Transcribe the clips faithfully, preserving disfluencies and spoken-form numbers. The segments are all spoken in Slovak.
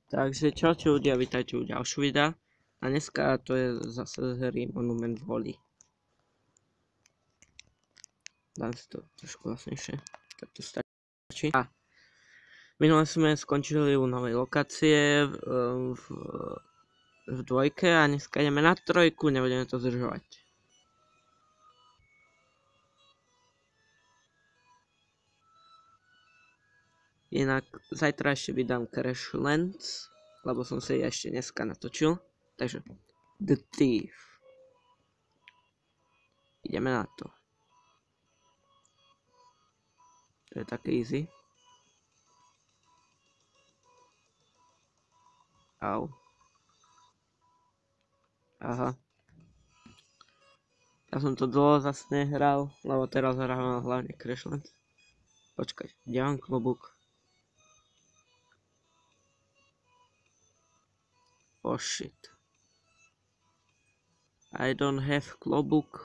Takže čaute ľudia, vítajte u ďalšieho videa. A dneska to je zase z hry Monument Valley. Dám si to trošku vlastnejšie, tak to stačí. A minule sme skončili u novej lokácie v, v, v dvojke a dneska ideme na trojku, nebudeme to zdržovať. Inak zajtra ešte vydám Crashlands, lebo som si ešte dneska natočil. Takže The Thief. Ideme na to. To je také easy. Au. Aha. Ja som to dlho zase nehral, lebo teraz hrávam hlavne Crashlands. Počkaj, kde mám klobúk? Oh shit. I don't have klobúk.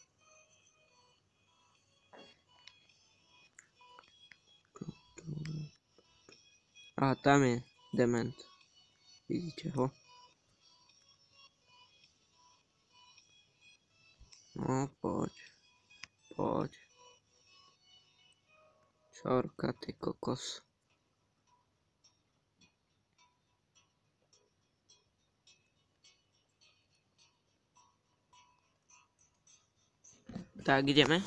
A tam je dement. Vidíte ho? No poď. Poď. Čorka, ty kokos. Tak ideme.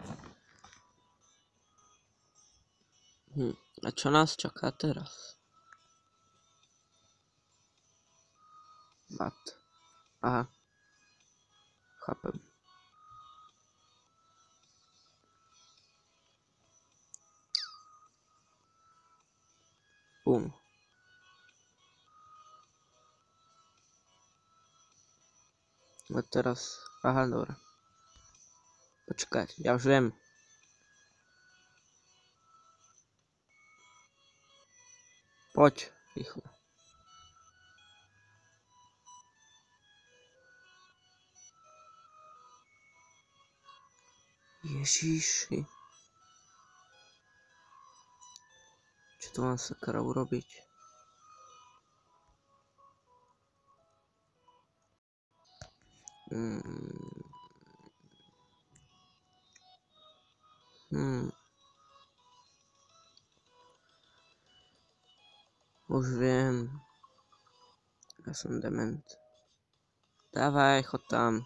Hm. A čo nás čaká teraz? What? Aha. Chápem. Bum. A teraz... Aha, dobra. Počkať, ja už viem. Poď, rýchlo. Ježiši. Čo to mám sakra urobiť? Hmm. Hmm. Už viem. Ja som dement. Dávaj, chod tam.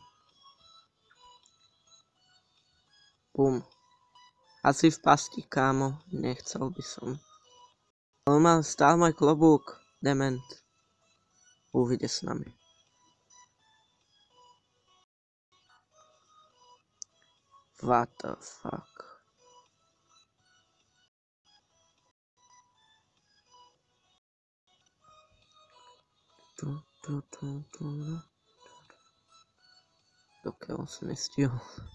Bum. Asi v pasti, kámo. Nechcel by som. On má stál môj klobúk. Dement. Uvide s nami. What the fuck? Tu, tu, tu, tu. Dokiaľ som nestihol.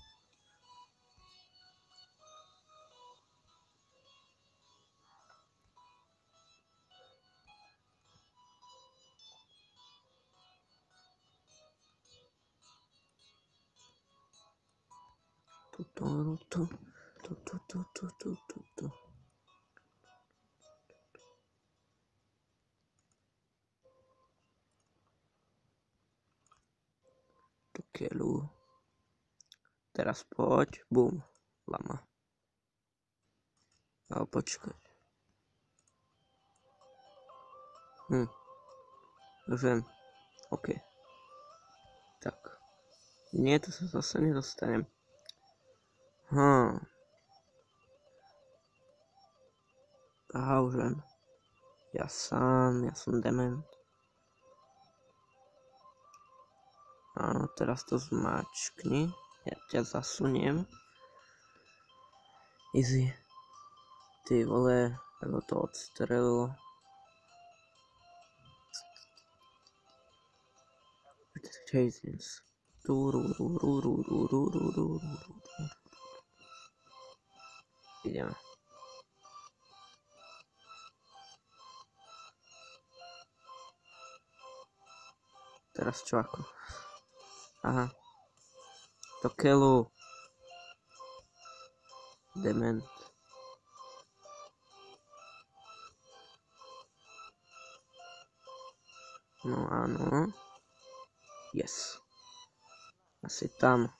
Tu, tu, tu, tu, tu, tu, tu, tu, tu, tu. Dokiaľu. Teraz poď. Bum. Lama. Ale počkaj. Hm. Už viem. OK. Tak. Nie, to sa zase nedostanem. Hm. Aha, už viem. Ja sám, ja som dement. Áno, teraz to zmačkni. Ja ťa zasuniem. Easy. Ty vole, ako to odstrelilo. Chasins. Ideme. Teraz čo ako? Aha. To keľu. Dement. No áno. Yes. Asi tam.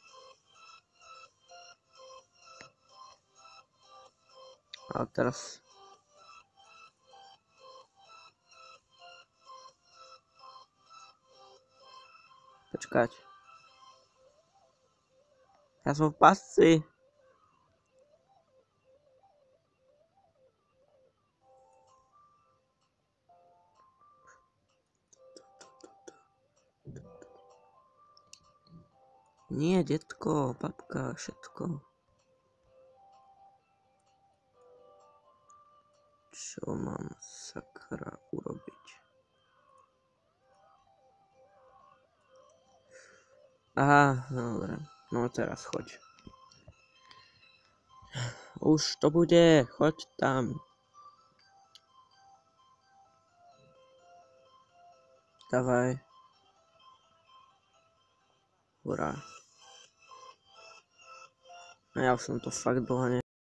A teraz... Počkať. Ja som v pasci. Nie, detko, babka, všetko. Čo mám sakra urobiť? Aha, dobre. No teraz choď. Už to bude, choď tam. Davaj. Hurá. A ja som to fakt dlho ne...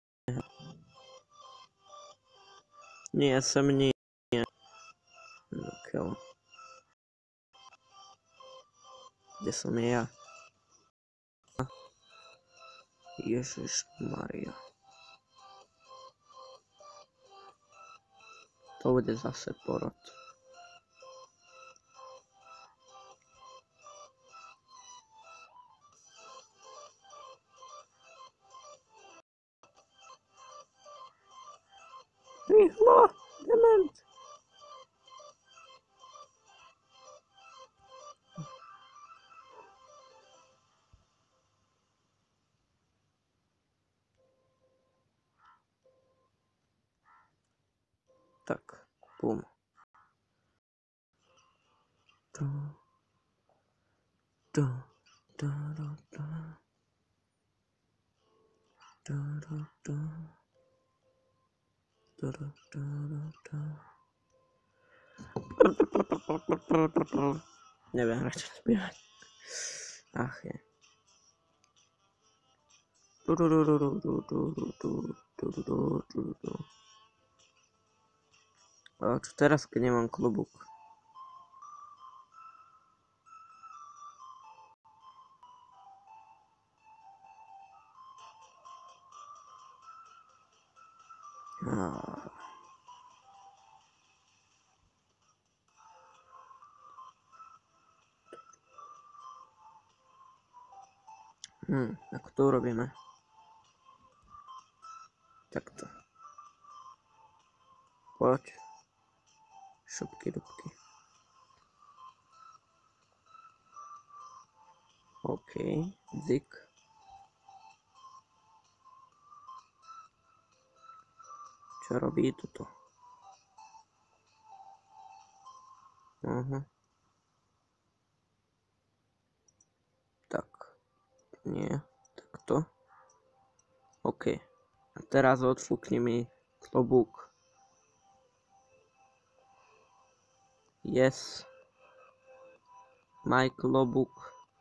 Nie, sem nie. Okay. Kde som ja? Ježiš Maria. To bude zase porod. Rýchlo! Dement! Tak, bum. Da, da, da, da, da. Da, da, da. Da, da, da, da, da. Neviem radšej spievať. Ach je. Du, du, du, du, du, du, du, du, du, du, du, du. A čo teraz, keď nemám klobúk? Ah. Hm, ako to urobíme? Takto. Poď. Šupky dubky. OK, zik. Čo robí toto? Aha. Tak. Nie. Takto. OK. A teraz odfúkni mi klobúk. Yes. Môj klobúk.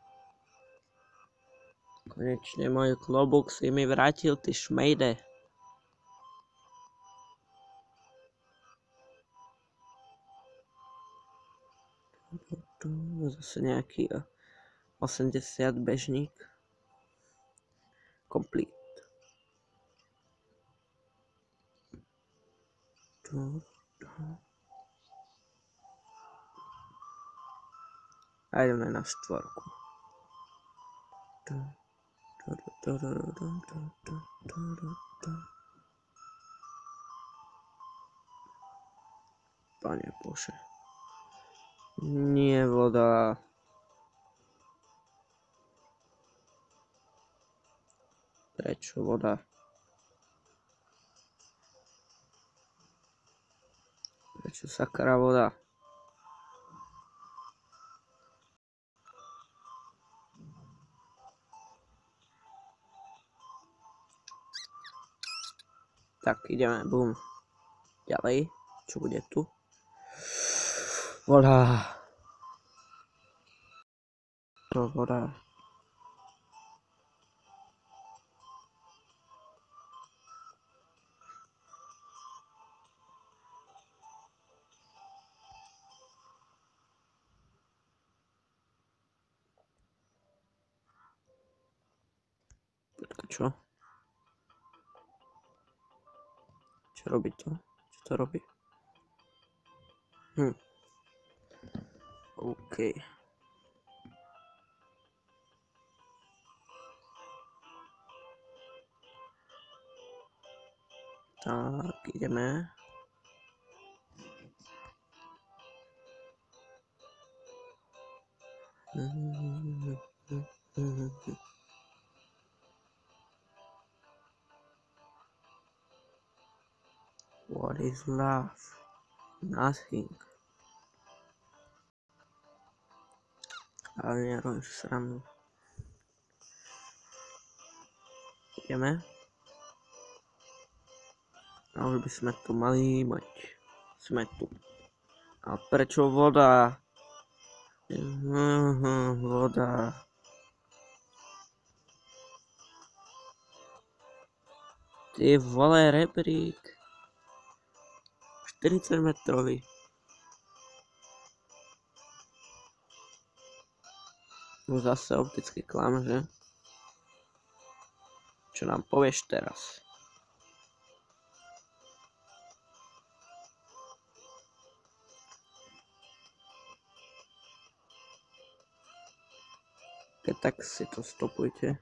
Konečne môj klobúk si mi vrátil, ty šmejde. Zase nejaký osemdesiat bežník. Complete. A ideme na štvorku. Pane Bože. Nie voda. Prečo voda? Prečo sakra voda? Tak, ideme, bum. Ďalej, čo bude tu? Voda. To voda. Čo? Čo robí to? Čo to robí? Hm. OK. Tak, ideme. What is love? Nothing. Ale nerobím si srandu. Ideme. A už by sme tu mali mať. Sme tu. A prečo voda? Uh, voda. Ty vole, rebrík. štyridsať metrový. No zase optický klam, že? Čo nám povieš teraz? Keď tak si to stopujte.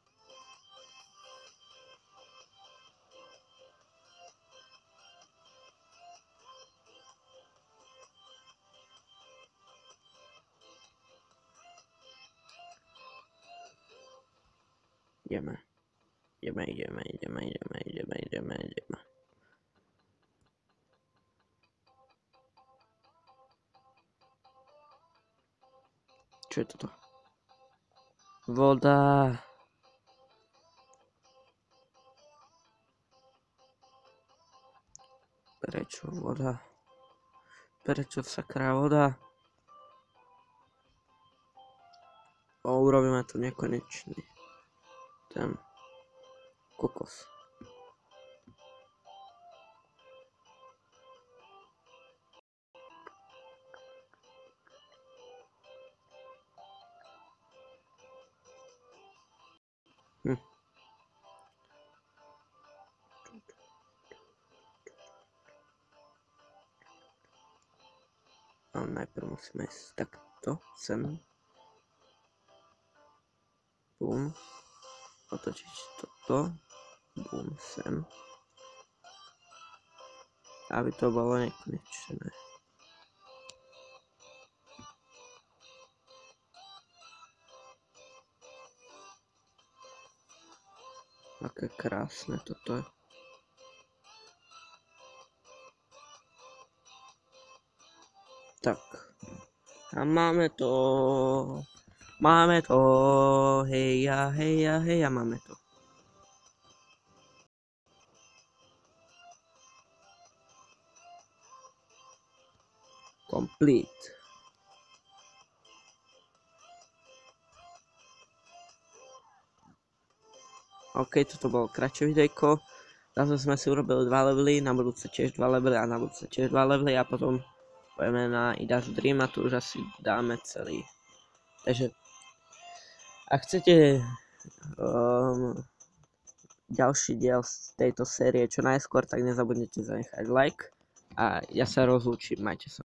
Ideme. Ideme, ideme, ideme, ideme, ideme, ideme, ideme. Čo je toto? Voda. Prečo voda? Prečo sakra voda? O, urobíme to nekonečný. Ten kokos. Hm. Ale najprv musíme ísť takto sem. Bum. Otočiť toto. Bum sem. Aby to bolo nekonečné. Aké krásne toto je. Tak. A máme to. Máme to. Heja, heja, heja, máme to. Complete. OK, toto bolo kratšie videjko. Zase sme si urobili dva levely, na budúce tiež dva levely a na budúce tiež dva levely a potom pojeme na Ida's Dream a tu už asi dáme celý. Takže ak chcete um, ďalší diel z tejto série čo najskôr, tak nezabudnite zanechať like a ja sa rozlúčim, majte sa.